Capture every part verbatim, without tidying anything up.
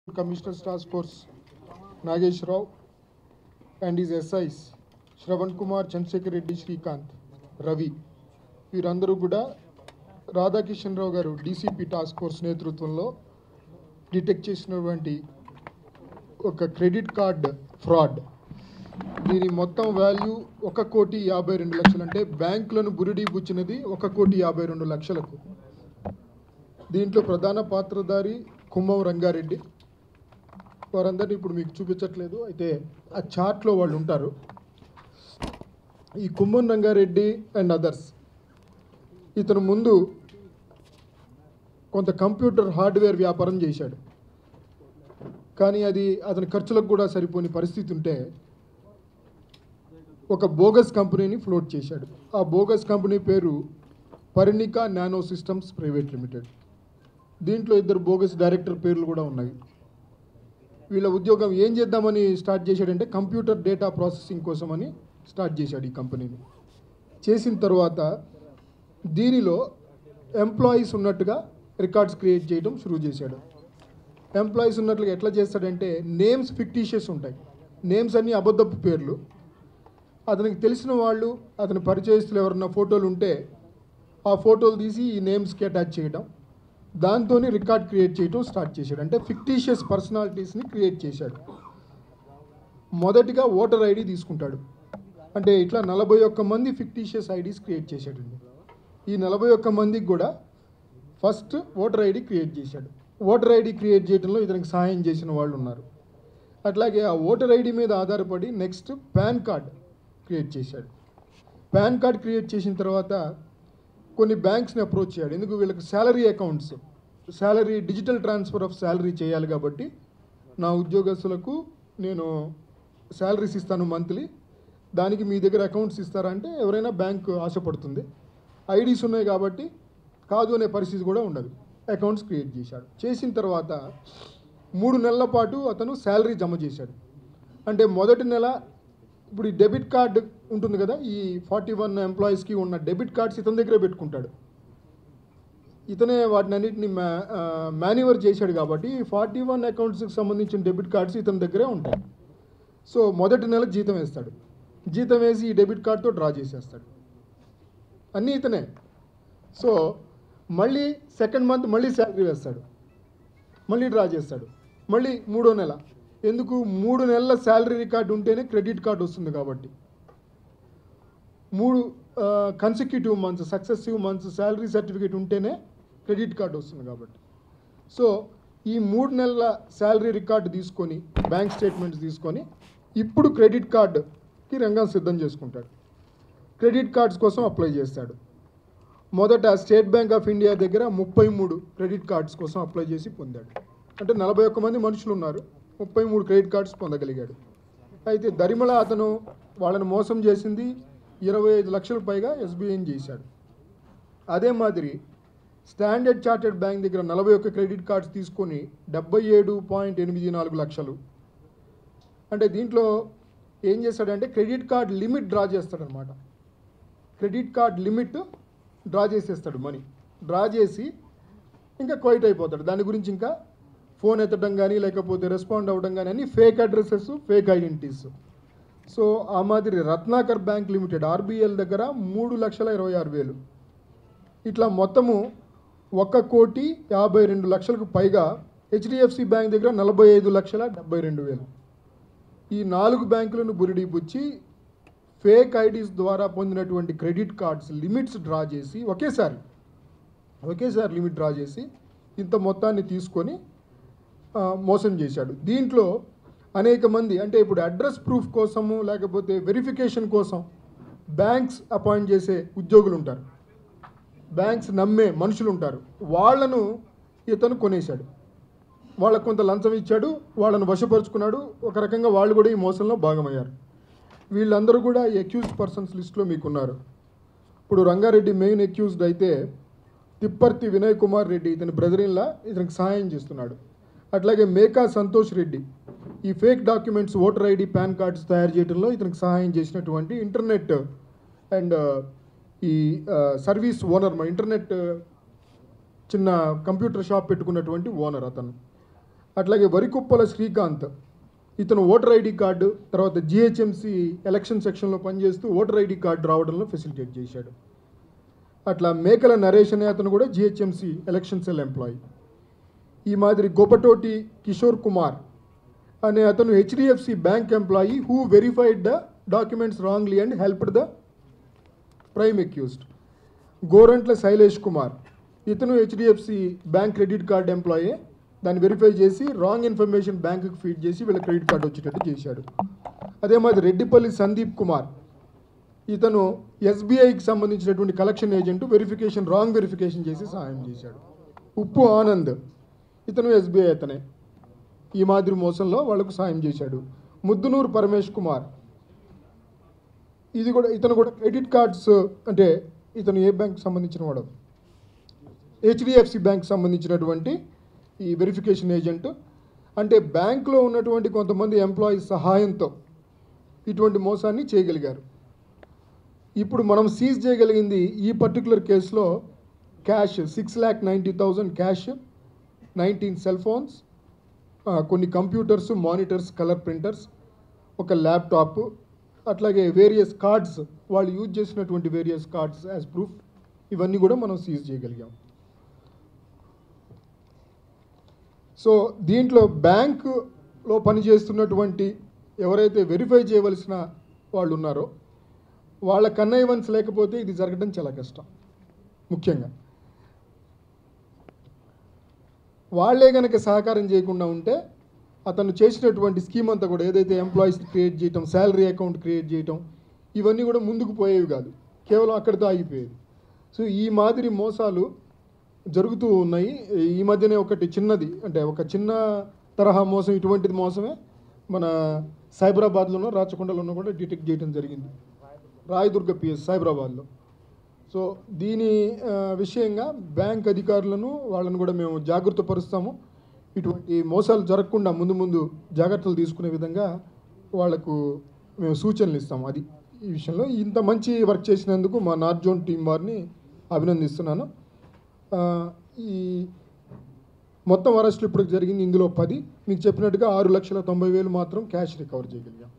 Commissioner Task Force Nagesh Rao and his S Is Shravan Kumar, Chandrasekhar Reddy, Srikanth, Ravi. వీరందరూ కూడా Radhakishan Rao garu DCP task force నేతృత్వంలో detect చేసినటువంటి ఒక credit card fraud. దీని మొత్తం value ఒక కోటి యాభై రెండు లక్షలు, అంటే బ్యాంకులను బురిడి బుచ్చినది ఒక కోటి యాభై రెండు లక్షలకు. దీంట్లో ప్రధాన పాత్రధారి కుంభం రంగారెడ్డి. వారందరినీ ఇప్పుడు మీకు చూపించట్లేదు, అయితే ఆ చార్ట్లో వాళ్ళు ఉంటారు. ఈ కుంభం రంగారెడ్డి అండ్ అదర్స్, ఇతను ముందు కొంత కంప్యూటర్ హార్డ్వేర్ వ్యాపారం చేశాడు, కానీ అది అతని ఖర్చులకు కూడా సరిపోని పరిస్థితి ఉంటే ఒక బోగస్ కంపెనీని ఫ్లోట్ చేశాడు. ఆ బోగస్ కంపెనీ పేరు Parnika nano systems private limited. దీంట్లో ఇద్దరు బోగస్ డైరెక్టర్ పేర్లు కూడా ఉన్నాయి. వీళ్ళ ఉద్యోగం ఏం చేద్దామని స్టార్ట్ చేశాడంటే కంప్యూటర్ డేటా ప్రాసెసింగ్ కోసమని స్టార్ట్ చేశాడు ఈ కంపెనీని. చేసిన తర్వాత దీనిలో ఎంప్లాయీస్ ఉన్నట్టుగా రికార్డ్స్ క్రియేట్ చేయడం షురూ చేశాడు. ఎంప్లాయీస్ ఉన్నట్లుగా ఎట్లా చేస్తాడంటే నేమ్స్ ఫిక్టీషియస్ ఉంటాయి, నేమ్స్ అన్నీ అబద్ధపు పేర్లు. అతనికి తెలిసిన వాళ్ళు, అతని పరిచయస్తులు ఎవరన్నా ఫోటోలు ఉంటే ఆ ఫోటోలు తీసి ఈ నేమ్స్కి అటాచ్ చేయడం, దాంతో రికార్డ్ క్రియేట్ చేయడం స్టార్ట్ చేశాడు. అంటే ఫిక్టీషియస్ పర్సనాలిటీస్ని క్రియేట్ చేశాడు. మొదటిగా ఓటర్ ఐడి తీసుకుంటాడు, అంటే ఇట్లా నలభై ఒక్క మంది ఫిక్టీషియస్ ఐడీస్ క్రియేట్ చేశాడండి. ఈ నలభై ఒక్క మందికి కూడా ఫస్ట్ ఓటర్ ఐడి క్రియేట్ చేశాడు. ఓటర్ ఐడి క్రియేట్ చేయడంలో ఇతనికి సహాయం చేసిన వాళ్ళు ఉన్నారు. అట్లాగే ఆ ఓటర్ ఐడి మీద ఆధారపడి నెక్స్ట్ పాన్ కార్డ్ క్రియేట్ చేశాడు. పాన్ కార్డ్ క్రియేట్ చేసిన తర్వాత కొన్ని బ్యాంక్స్ని అప్రోచ్ చేయాడు. ఎందుకు, వీళ్ళకి salary accounts, salary digital transfer of salary చేయాలి కాబట్టి నా ఉద్యోగస్తులకు నేను శాలరీస్ ఇస్తాను మంత్లీ, దానికి మీ దగ్గర అకౌంట్స్ ఇస్తారా అంటే ఎవరైనా బ్యాంకు ఆశపడుతుంది. ఐడీస్ ఉన్నాయి కాబట్టి కాదు అనే పరిస్థితి కూడా ఉండదు. అకౌంట్స్ క్రియేట్ చేశాడు. చేసిన తర్వాత మూడు నెలల పాటు అతను శాలరీ జమ చేశాడు. అంటే మొదటి నెల ఇప్పుడు ఈ డెబిట్ కార్డు ఉంటుంది కదా, ఈ ఫార్టీ వన్ ఎంప్లాయీస్కి ఉన్న డెబిట్ కార్డ్స్ ఇతని దగ్గరే పెట్టుకుంటాడు. ఇతనే వాటిని అన్నింటినీ మ్యా మాన్యువర్ చేశాడు కాబట్టి ఫార్టీ వన్ అకౌంట్స్కి సంబంధించిన డెబిట్ కార్డ్స్ ఇతని దగ్గరే ఉంటాయి. సో మొదటి నెల జీతం వేస్తాడు. జీతం వేసి ఈ డెబిట్ కార్డ్తో డ్రా చేసేస్తాడు. అన్నీ ఇతనే. సో మళ్ళీ సెకండ్ మంత్ మళ్ళీ శాలరీ వేస్తాడు, మళ్ళీ డ్రా చేస్తాడు. మళ్ళీ మూడో నెల, ఎందుకు, మూడు నెలల శాలరీ రికార్డు ఉంటేనే క్రెడిట్ కార్డు వస్తుంది కాబట్టి, మూడు consecutive months successive months salary certificate ఉంటేనే క్రెడిట్ కార్డు వస్తుంది కాబట్టి. సో ఈ మూడు నెలల శాలరీ రికార్డు తీసుకొని బ్యాంక్ స్టేట్మెంట్స్ తీసుకొని ఇప్పుడు క్రెడిట్ కార్డుకి రంగం సిద్ధం చేసుకుంటాడు. క్రెడిట్ కార్డ్స్ కోసం అప్లై చేస్తాడు. మొదట స్టేట్ బ్యాంక్ ఆఫ్ ఇండియా దగ్గర ముప్పై మూడు క్రెడిట్ కార్డ్స్ కోసం అప్లై చేసి పొందాడు. అంటే నలభై ఒక్క మంది మనుషులు ఉన్నారు, ముప్పై మూడు క్రెడిట్ కార్డ్స్ పొందగలిగాడు. అయితే దరిమల అతను వాళ్ళని మోసం చేసింది ఇరవై ఐదు లక్షల పైగా ఎస్బీఐని చేశాడు. అదే మాదిరి స్టాండర్డ్ చార్టెడ్ బ్యాంక్ దగ్గర నలభై ఒక్క క్రెడిట్ కార్డ్స్ తీసుకొని డెబ్బై ఏడు పాయింట్ ఎనిమిది నాలుగు లక్షలు. అంటే దీంట్లో ఏం చేస్తాడంటే క్రెడిట్ కార్డ్ లిమిట్ డ్రా చేస్తాడనమాట. క్రెడిట్ కార్డ్ లిమిట్ డ్రా చేసేస్తాడు, మనీ డ్రా చేసి ఇంకా క్వైట్ అయిపోతాడు. దాని గురించి ఇంకా ఫోన్ ఎత్తడం కానీ లేకపోతే రెస్పాండ్ అవ్వడం కానీ అన్ని fake addresses, fake identities. So ఆ మాదిరి రత్నాకర్ బ్యాంక్ లిమిటెడ్ ఆర్బీఎల్ దగ్గర మూడు లక్షల ఇరవై ఆరు వేలు, ఇట్లా మొత్తము ఒక కోటి యాభై రెండు లక్షలకు పైగా. హెచ్డిఎఫ్సి బ్యాంక్ దగ్గర నలభై ఐదు లక్షల డెబ్బై రెండు వేలు. ఈ నాలుగు బ్యాంకులను బురిడి బుచ్చి ఫేక్ ఐడీస్ ద్వారా పొందినటువంటి క్రెడిట్ కార్డ్స్ లిమిట్స్ డ్రా చేసి ఒకేసారి ఒకేసారి లిమిట్ డ్రా చేసి ఇంత మొత్తాన్ని తీసుకొని మోసం చేశాడు. దీంట్లో అనేక మంది, అంటే ఇప్పుడు అడ్రస్ ప్రూఫ్ కోసము లేకపోతే వెరిఫికేషన్ కోసం బ్యాంక్స్ అపాయింట్ చేసే ఉద్యోగులు ఉంటారు, బ్యాంక్స్ నమ్మే మనుషులు ఉంటారు, వాళ్ళను ఇతను కొనేశాడు. వాళ్ళకు కొంత లంచం ఇచ్చాడు, వాళ్ళను వశపరుచుకున్నాడు. ఒక రకంగా వాళ్ళు కూడా ఈ మోసంలో భాగమయ్యారు. వీళ్ళందరూ కూడా అక్యూజ్డ్ పర్సన్స్ లిస్టులో మీకున్నారు. ఇప్పుడు రంగారెడ్డి మెయిన్ అక్యూజ్డ్ అయితే తిప్పర్తి వినయ్ కుమార్ రెడ్డి ఇతని బ్రదర్ ఇన్లా ఇతనికి సహాయం చేస్తున్నాడు. అట్లాగే మేకా.Santosh రెడ్డి ఈ fake documents voter ID, pan cards తయారు చేయడంలో ఇతనికి సహాయం చేసినటువంటి ఇంటర్నెట్ అండ్ ఈ సర్వీస్ ఓనర్, మా ఇంటర్నెట్ చిన్న కంప్యూటర్ షాప్ పెట్టుకున్నటువంటి ఓనర్ అతను. అట్లాగే వరికుప్పల శ్రీకాంత్, ఇతను ఓటర్ ఐడి కార్డు తర్వాత జిహెచ్ఎంసి ఎలక్షన్ సెక్షన్లో పనిచేస్తూ ఓటర్ ఐడి కార్డు రావడంలో ఫెసిలిటేట్ చేశాడు. అట్లా మేకల నరేష్ అనే అతను కూడా జిహెచ్ఎంసి ఎలక్షన్ సెల్ ఎంప్లాయీ. ఈ మాదిరి గొప్పటోటి కిషోర్ కుమార్ అనే అతను HDFC bank employee who verified the documents wrongly and helped the prime accused. Gorantla Shailesh Kumar, ఇతను HDFC bank credit card employee, దాన్ని వెరిఫై చేసి రాంగ్ ఇన్ఫర్మేషన్ బ్యాంకుకి ఫీడ్ చేసి వీళ్ళ క్రెడిట్ కార్డు వచ్చేటట్టు చేశాడు. అదే మాదిరి రెడ్డిపల్లి సందీప్ కుమార్, ఇతను ఎస్బీఐకి సంబంధించినటువంటి collection agent, verification wrong verification చేసి సహాయం చేశాడు. ఉప్పు ఆనంద్, ఇతను ఎస్బీఐ అతనే, ఈ మాదిరి మోసంలో వాళ్ళకు సాయం చేశాడు. ముద్దునూరు పరమేష్ కుమార్, ఇది కూడా ఇతను కూడా క్రెడిట్ కార్డ్స్, అంటే ఇతను ఏ బ్యాంక్ సంబంధించిన వాడు, హెచ్డిఎఫ్సి బ్యాంక్ సంబంధించినటువంటి ఈ వెరిఫికేషన్ ఏజెంట్. అంటే బ్యాంకులో ఉన్నటువంటి కొంతమంది ఎంప్లాయీస్ సహాయంతో ఇటువంటి మోసాన్ని చేయగలిగారు. ఇప్పుడు మనం సీజ్ చేయగలిగింది ఈ పర్టికులర్ కేసులో cash six lakh ninety thousand cash, nineteen cell phones, కొన్ని కంప్యూటర్స్, మానిటర్స్, కలర్ ప్రింటర్స్, ఒక ల్యాప్టాప్, అట్లాగే వేరియస్ కార్డ్స్, వాళ్ళు యూజ్ చేసినటువంటి వేరియస్ కార్డ్స్ యాజ్ ప్రూఫ్, ఇవన్నీ కూడా మనం సీజ్ చేయగలిగాం. సో దీంట్లో బ్యాంకులో పనిచేస్తున్నటువంటి ఎవరైతే వెరిఫై చేయవలసిన వాళ్ళు ఉన్నారో వాళ్ళ కన్నైవన్స్ లేకపోతే ఇది జరగడం చాలా కష్టం. ముఖ్యంగా వాళ్ళే కనుక సహకారం చేయకుండా ఉంటే అతను చేసినటువంటి స్కీమ్ అంతా కూడా ఏదైతే ఎంప్లాయీస్ క్రియేట్ చేయటం, శాలరీ అకౌంట్ క్రియేట్ చేయటం, ఇవన్నీ కూడా ముందుకు పోయేవి కాదు, కేవలం అక్కడితో ఆగిపోయేది. సో ఈ మాదిరి మోసాలు జరుగుతూ ఉన్నాయి. ఈ మధ్యనే ఒకటి చిన్నది, అంటే ఒక చిన్న తరహా మోసం, ఇటువంటిది మోసమే మన సైబరాబాద్లోనో రాచకొండలోనో కూడా డిటెక్ట్ చేయడం జరిగింది, రాయదుర్గ పిఎస్ సైబరాబాద్లో. సో దీని విషయంగా బ్యాంక్ అధికారులను వాళ్ళను కూడా మేము జాగ్రత్త పరుస్తాము. ఇటువంటి మోసాలు జరగకుండా ముందు ముందు జాగ్రత్తలు తీసుకునే విధంగా వాళ్లకు మేము సూచనలు ఇస్తాము. అది ఈ విషయంలో ఇంత మంచి వర్క్ చేసినందుకు మా నార్త్ జోన్ టీం వారిని అభినందిస్తున్నాను. ఈ మొత్తం అరెస్టులు ఇప్పుడు జరిగింది, ఇందులో పది, మీకు చెప్పినట్టుగా ఆరు లక్షల తొంభై వేలు మాత్రం క్యాష్ రికవర్ చేయగలిగాం.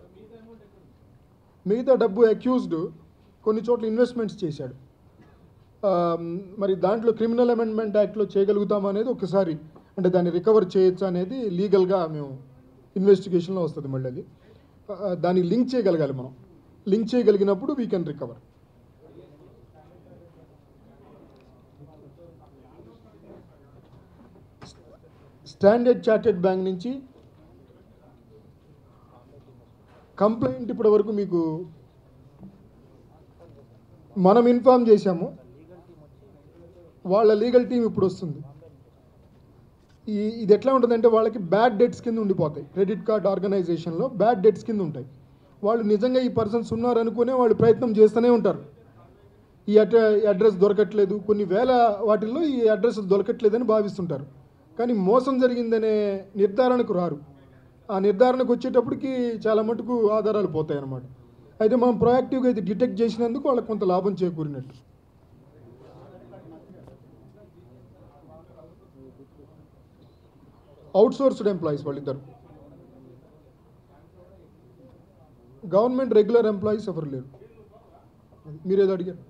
మిగతా డబ్బు అక్యూజ్డ్ కొన్ని చోట్ల ఇన్వెస్ట్మెంట్స్ చేశాడు. మరి దాంట్లో క్రిమినల్ అమెండ్మెంట్ యాక్ట్లో చేయగలుగుతాం అనేది ఒకసారి, అంటే దాన్ని రికవర్ చేయొచ్చు అనేది లీగల్గా మేము ఇన్వెస్టిగేషన్లో వస్తుంది. మళ్ళీ అది దాన్ని లింక్ చేయగలగాలి. మనం లింక్ చేయగలిగినప్పుడు we can recover. Standard chartered bank నుంచి కంప్లైంట్ ఇప్పటి వరకు మీకు మనం ఇన్ఫార్మ్ చేశాము, వాళ్ళ లీగల్ టీం ఇప్పుడు వస్తుంది. ఈ ఇది ఎట్లా ఉంటుందంటే వాళ్ళకి బ్యాడ్ డెట్స్ కింద ఉండిపోతాయి. క్రెడిట్ కార్డ్ ఆర్గనైజేషన్లో బ్యాడ్ డెట్స్ కింద ఉంటాయి. వాళ్ళు నిజంగా ఈ పర్సన్స్ ఉన్నారనుకునే వాళ్ళు ప్రయత్నం చేస్తూనే ఉంటారు. ఈ అడ్రస్ దొరకట్లేదు, కొన్ని వేల వాటిల్లో ఈ అడ్రస్ దొరకట్లేదని భావిస్తుంటారు, కానీ మోసం జరిగిందనే నిర్ధారణకు రారు. ఆ నిర్ధారణకు వచ్చేటప్పటికి చాలా మటుకు ఆధారాలు పోతాయి అన్నమాట. అయితే మనం ప్రొయాక్టివ్గా అయితే డిటెక్ట్ చేసినందుకు వాళ్ళకి కొంత లాభం చేకూరినట్టు. అవుట్సోర్స్డ్ ఎంప్లాయీస్ వాళ్ళిద్దరు, గవర్నమెంట్ రెగ్యులర్ ఎంప్లాయీస్ ఎవరు లేరు. మీరేదో అడిగారు.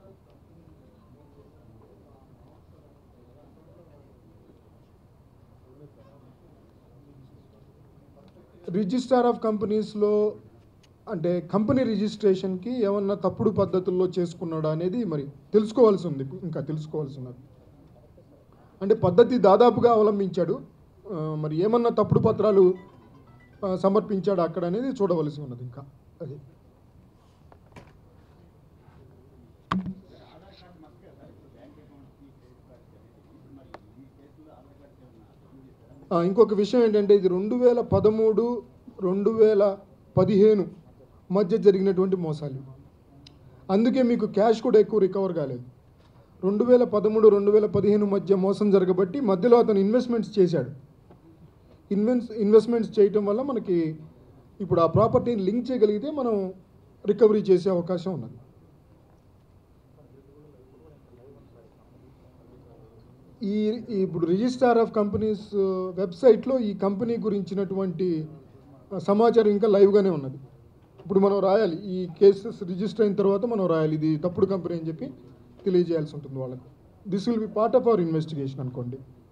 రిజిస్ట్రార్ ఆఫ్ కంపెనీస్లో అంటే కంపెనీ రిజిస్ట్రేషన్కి ఏమన్నా తప్పుడు పద్ధతుల్లో చేసుకున్నాడా అనేది మరి తెలుసుకోవాల్సి ఉంది, ఇంకా తెలుసుకోవాల్సి ఉన్నది. అంటే పద్ధతి దాదాపుగా అవలంబించాడు, మరి ఏమన్నా తప్పుడు పత్రాలు సమర్పించాడు అక్కడ అనేది చూడవలసి ఉన్నది ఇంకా. అది ఇంకొక విషయం ఏంటంటే ఇది రెండు వేల పదమూడు రెండు వేల పదిహేను మధ్య జరిగినటువంటి మోసాలు, అందుకే మీకు క్యాష్ కూడా ఎక్కువ రికవర్ కాలేదు. రెండు వేల పదమూడు రెండు వేల పదిహేను మధ్య మోసం జరగబట్టి మధ్యలో అతను ఇన్వెస్ట్మెంట్స్ చేశాడు. ఇన్వెస్ట్ ఇన్వెస్ట్మెంట్స్ చేయటం వల్ల మనకి ఇప్పుడు ఆ ప్రాపర్టీని లింక్ చేయగలిగితే మనం రికవరీ చేసే అవకాశం ఉన్నది. ఈ ఇప్పుడు రిజిస్ట్రార్ ఆఫ్ కంపెనీస్ వెబ్సైట్లో ఈ కంపెనీ గురించినటువంటి సమాచారం ఇంకా లైవ్గానే ఉన్నది. ఇప్పుడు మనం రాయాలి, ఈ కేసెస్ రిజిస్టర్ అయిన తర్వాత మనం రాయాలి ఇది తప్పుడు కంపెనీ అని చెప్పి తెలియజేయాల్సి ఉంటుంది వాళ్ళకి. This will be part of our investigation అనుకోండి.